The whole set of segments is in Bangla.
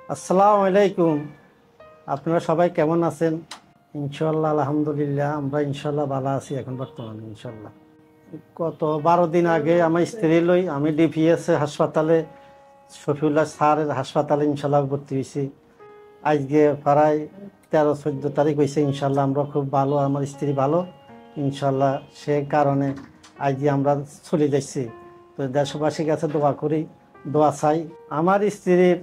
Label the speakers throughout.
Speaker 1: আসসালামু আলাইকুম। আপনারা সবাই কেমন আছেন? ইনশাল্লাহ আলহামদুলিল্লাহ, আমরা ইনশাল্লাহ ভালো আছি এখন বর্তমানে ইনশাল্লাহ। গত 12 দিন আগে আমার স্ত্রী লই আমি ডিপিএস হাসপাতালে, শফিউল্লাহ স্যারের হাসপাতালে ইনশাল্লাহ ভর্তি হয়েছি। আজকে প্রায় 13-14 তারিখ হয়েছে। ইনশাল্লাহ আমরা খুব ভালো, আমার স্ত্রী ভালো ইনশাল্লাহ। সে কারণে আজকে আমরা চলে যাচ্ছি। তো দেশবাসীর কাছে দোয়া করি, দোয়া চাই। আমার স্ত্রীর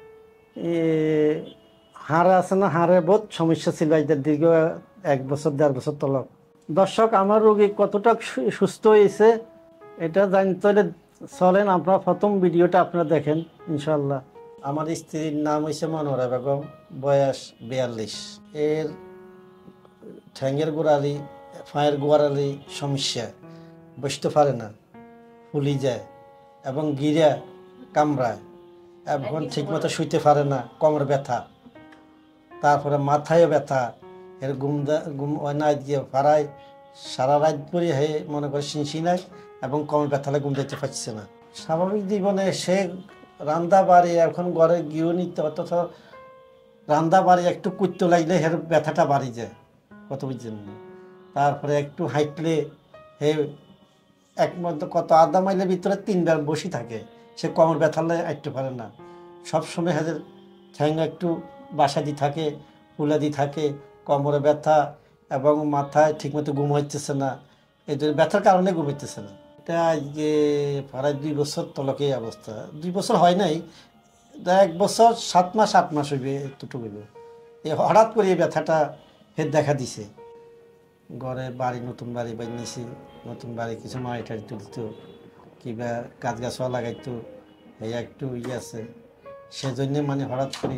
Speaker 1: হাড় আছে না, হাড়ে বহুত সমস্যা ছিল এদের দীর্ঘ 1 বছর 1.5 বছর তলক। দর্শক, আমার রোগী কতটা সুস্থ হয়েছে এটা জানতে হলে চলেন আপনারা প্রথম ভিডিওটা আপনারা দেখেন ইনশাল্লাহ। আমার স্ত্রীর নাম হয়েছে মনোরা বেগম, বয়স 42। এর ঠ্যাঙ্গের গোড়ালি, পায়ের গোড়ালি সমস্যা, বসতে পারে না, ফুলি যায় এবং গিরা কামড়ায়, এখন ঠিকমতো শুইতে পারে না, কোমর ব্যথা, তারপরে মাথায়ও ব্যথা। এর ঘুম না দিয়ে পাড়ায় সারা রাত পরে হয়ে মনে করে শিনশিনায় এবং কোমর ব্যথালে ঘুম দিতে পারছে না। স্বাভাবিক জীবনে সে রান্দা বাড়ি, এখন ঘরে গৃহণীতে, অথচ রান্দা বাড়ি একটু করতে লাগলে এর ব্যথাটা বাড়ি যায়, কত বুঝছেন। তারপরে একটু হাঁটলে হে একমাত্র কত আধা মাইলের ভিতরে 3 বার বসে থাকে, সে কোমর ব্যথালে হাঁটতে পারে না। সবসময় হাজার ঠ্যাং একটু বাসা দিয়ে থাকে, ফুলা দিয়ে থাকে, কোমরে ব্যথা এবং মাথায় ঠিকমতো ঘুম হইতেছে না। এই ব্যথার কারণে ঘুম হইতেছে না। এটা আজকে প্রায় 2 বছর তলকে এই অবস্থা। 2 বছর হয় নাই, 1 বছর 7 মাস 8 মাস হইবে, একটু হইবে। হঠাৎ করে এই ব্যথাটা ফের দেখা দিছে। ঘরে বাড়ি, নতুন বাড়ি বানিয়েছি, নতুন বাড়ি কিছু মাটি টাড়ি তুলতো, কিংবা গাছগাছওয়া লাগাইতো, এই একটু আছে। সেজন্য মানে হঠাৎ করে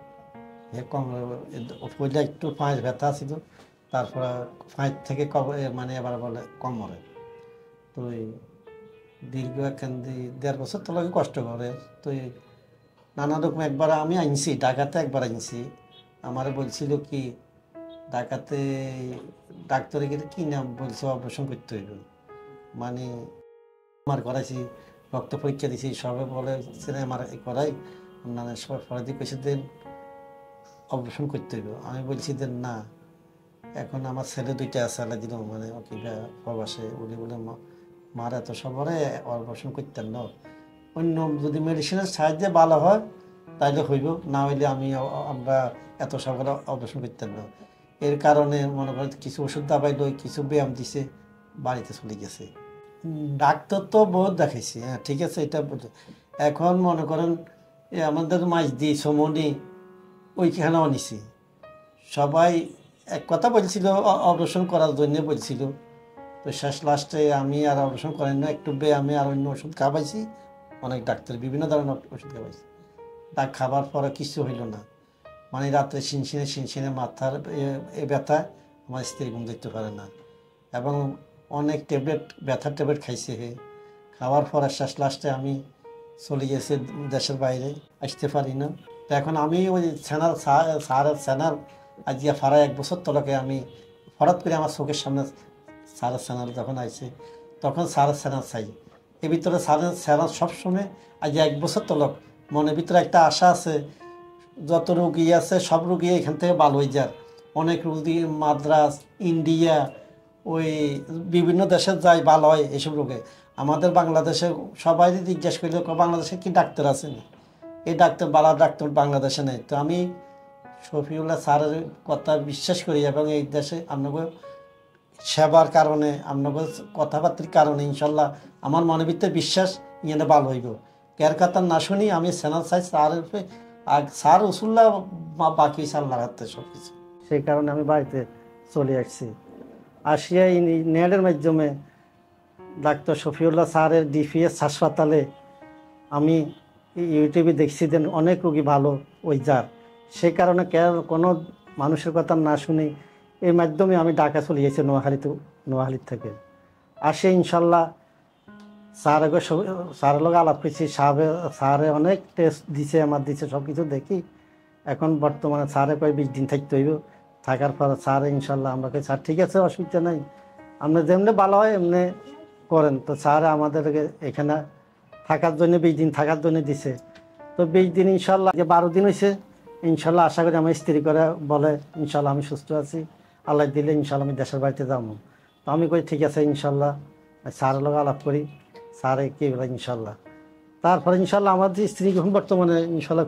Speaker 1: পয়লা একটু পায়ের ব্যথা ছিল, তারপর পায়ের থেকে মানে এবার বলে কোমরে। তো দীর্ঘ 1.5 বছর তোলাকে কষ্ট করে। তো নানা রকম একবার আমি আনছি ঢাকাতে, একবার আনছি। আমার বলছিল কি ঢাকাতে ডাক্তারে গেলে কি নাম বলছে, অপারেশন করতে হইব। মানে আমার করাইছি, রক্ত পরীক্ষা দিছি, সবাই বলে আমার করাই, নানা সবাই ফরাদি কইছে দেন অপারেশন করতে হইব। আমি বলছি যে না, এখন আমার ছেলে 2টা আছে আলাদিন, মানে কিংবা প্রবাসে, উনি বলে মার এত সবারে অপারেশন করতেন না, অন্য যদি মেডিসিনের সাহায্যে ভালো হয় তাইলে হইব, না হইলে আমরা এত সকালে অপারেশন করতেন না। এর কারণে মনে করেন কিছু ওষুধ দাবাই লই, কিছু ব্যায়াম দিছে, বাড়িতে চলে গেছে। ডাক্তার তো বহুত দেখাইছি, হ্যাঁ ঠিক আছে, এটা এখন মনে করেন আমাদের মাইজদি সমনি ওইখানেও নিছি, সবাই এক কথা বলছিল অপারেশন করার জন্য বলছিল। তো শেষ লাস্টে আমি আর অপারেশন করেন না, একটু ব্যায়ামে আর অন্য ওষুধ খাওয়াইছি, অনেক ডাক্তার বিভিন্ন ধরনের ওষুধ খাওয়াইছি। তা খাবার পরে কিছু হইল না, মানে রাত্রে শিনশিনে মাথার ব্যথা, আমার স্ত্রী ঘুম দেখতে পারে না, এবং অনেক ট্যাবলেট, ব্যথার ট্যাবলেট খাইছে। খাওয়ার পর শেষ লাস্টে আমি চলে গেছি দেশের বাইরে, আসতে পারি না। তো এখন আমি ওই সারের চ্যানেল আজকে প্রায় 1 বছর তলকে আমি হঠাৎ করে আমার চোখের সামনে সারের চ্যানেল যখন আইছে, তখন সারের চ্যানেল চাই। এর ভিতরে সারের চ্যানেল সবসময় আজ 1 বছর তলক মনের ভিতরে একটা আশা আছে, যত রোগী আছে সব রোগী এখান থেকে ভালো হয়ে যায়। অনেক রোগী মাদ্রাস, ইন্ডিয়া, ওই বিভিন্ন দেশে যায়, ভালো হয় এসব রোগে। আমাদের বাংলাদেশে সবাই জিজ্ঞেস করলে বাংলাদেশে কি ডাক্তার আছেন, এই ডাক্তার বালা ডাক্তার বাংলাদেশে নেই। তো আমি শফিউল্লাহ স্যারের কথা বিশ্বাস করি, এবং এই দেশে আপনাকে সেবার কারণে, আপনাকে কথাবার্তার কারণে ইনশাল্লাহ আমার মনের ভিতরে বিশ্বাস ইয়ে ভালো হইব। কের কথা না শুনি আমি চ্যানেল চাই স্যারের, আর স্যার রসুল্লাহ বাকি স্যার লাগাতে সব কিছু। সেই কারণে আমি বাড়িতে চলে আসছি। আসিয়া নেটের মাধ্যমে ডাক্তার শফিউল্লাহ স্যারের ডিপিএস হাসপাতালে আমি ইউটিউবে দেখছি দেন অনেক রোগী ভালো ওই যার। সেই কারণে কোনো মানুষের কথা না শুনি এই মাধ্যমে আমি ঢাকা চলে গেছি, নোয়াখালীর থেকে আসে ইনশাল্লাহ। স্যারের লোক আলাপ করছি, স্যারে অনেক টেস্ট দিছে, আমার দিছে, সব কিছু দেখি। এখন বর্তমানে স্যারে কয় 20 দিন থাকতে হইব। থাকার পর স্যার ইনশাল্লাহ আমাকে, স্যার ঠিক আছে অসুবিধা নাই, আপনি যেমনি ভালো হয় এমনি করেন। তো স্যার আমাদেরকে এখানে থাকার জন্য 20 দিন থাকার জন্য দিছে। তো 20 দিন ইনশাল্লাহ, যে 12 দিন হয়েছে ইনশাল্লাহ, আশা করি আমার স্ত্রী করে বলে ইনশাল্লাহ আমি সুস্থ আছি, আল্লাহ দিলে ইনশাল্লাহ আমি দেশের বাড়িতে যাবো। তো আমি কই ঠিক আছে ইনশাল্লাহ, স্যারের লগে আলাপ করি, স্যারে কি বলে ইনশাল্লাহ। তারপরে ইনশাল্লাহ আমার যে স্ত্রী এখন বর্তমানে ইনশাল্লাহ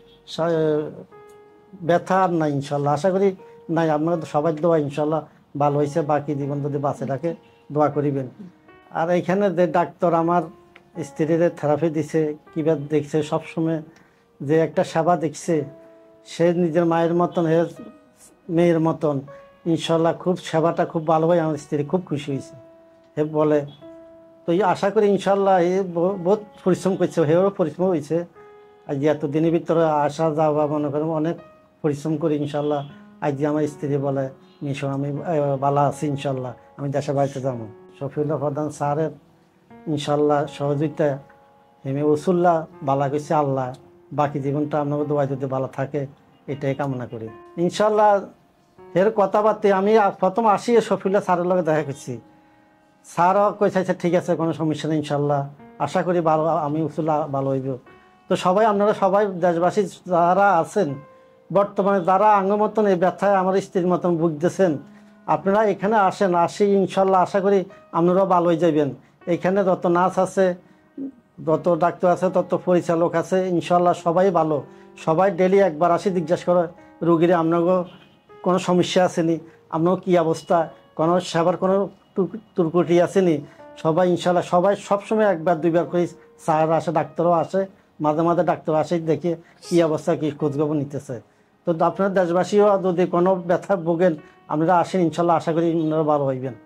Speaker 1: ব্যথা আর নাই ইনশাল্লাহ, আশা করি নাই। আপনারা তো সবাই দোয়া ইনশাল্লাহ ভালো হয়েছে, বাকি জীবন যদি বাঁচে রাখে দোয়া করিবেন। আর এইখানে যে ডাক্তার আমার স্ত্রীর থেরাপি দিছে, কীভাবে দেখছে, সবসময় যে একটা সেবা দেখছে, সে নিজের মায়ের মতন, হে মেয়ের মতন ইনশাল্লাহ খুব সেবাটা খুব ভালো হয়। আমার স্ত্রী খুব খুশি হয়েছে, হে বলে। তো আশা করি ইনশাল্লাহ এ বহুত পরিশ্রম করছে, হেও পরিশ্রম হয়েছে। আজ এতদিনের ভিতরে আসা যাওয়া মনে করেন অনেক পরিশ্রম করি ইনশাল্লাহ। আজ আমার স্ত্রী বলে মিশন আমি ভালো আছি ইনশাল্লাহ, আমি দেশের বাড়িতে যাবো। শফিউল্লাহ প্রধান স্যারের ইনশাল্লাহ সহযোগিতা হেমে উসুল্লাহ ভালো করছে আল্লাহ, বাকি জীবনটা আপনাকে দোয়া যদি ভালো থাকে এটাই কামনা করি ইনশাল্লাহ। এর কথাবার্তা আমি প্রথম আসি শফিউল্লাহ স্যারের লগে দেখা করছি, স্যারও কইছে ঠিক আছে কোনো সমস্যা নেই ইনশাল্লাহ, আশা করি ভালো, আমি উসুল্লাহ ভালো হইব। তো সবাই আপনারা সবাই দেশবাসী যারা আছেন বর্তমানে, যারা আঙ্গ মতন এই ব্যথায় আমার স্ত্রীর মতন ভুগতেছেন, আপনারা এখানে আসেন, আসি ইনশাল্লাহ আশা করি আপনারাও ভালো হয়ে যাবেন। এখানে যত নার্স আছে, যত ডাক্তার আছে, তত পরিচালক আছে ইনশাল্লাহ সবাই ভালো। সবাই ডেলি একবার আসি জিজ্ঞাসা করে রুগীর আপনাকে কোনো সমস্যা আসেনি, আপনার কী অবস্থা, কোনো সেবার কোনো ত্রুটি আসেনি। সবাই ইনশাল্লাহ সবাই সবসময় একবার দুইবার করে স্যার আসে, ডাক্তারও আসে, মাঝে মাঝে ডাক্তার আসে, দেখে কী অবস্থা, কী খোঁজখবর নিতেছে। তো আপনার দেশবাসীও যদি কোনো ব্যথা ভোগেন আপনারা আসেন ইনশাল্লাহ, আশা করি আপনারা ভালো হইবেন।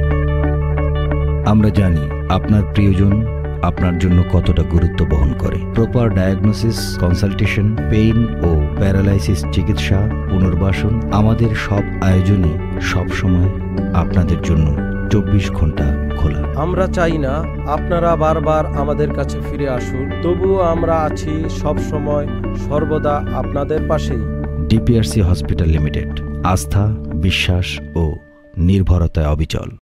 Speaker 2: আমরা জানি আপনার প্রিয়জন আপনার জন্য কতটা গুরুত্ব বহন করে। প্রপার ডায়াগনোসিস, কনসালটেশন, পেইন ও প্যারালাইসিস চিকিৎসা, পুনর্বাসন, আমাদের সব আয়োজনে সবসময় আপনাদের জন্য 24 ঘন্টা খোলা।
Speaker 3: আমরা চাই না আপনারা বারবার আমাদের কাছে ফিরে আসুন, তবুও আমরা আছি সব সময় সর্বদা আপনাদের পাশেই।
Speaker 2: ডিপিআরসি হসপিটাল লিমিটেড, আস্থা, বিশ্বাস ও নির্ভরতায় অবিচল।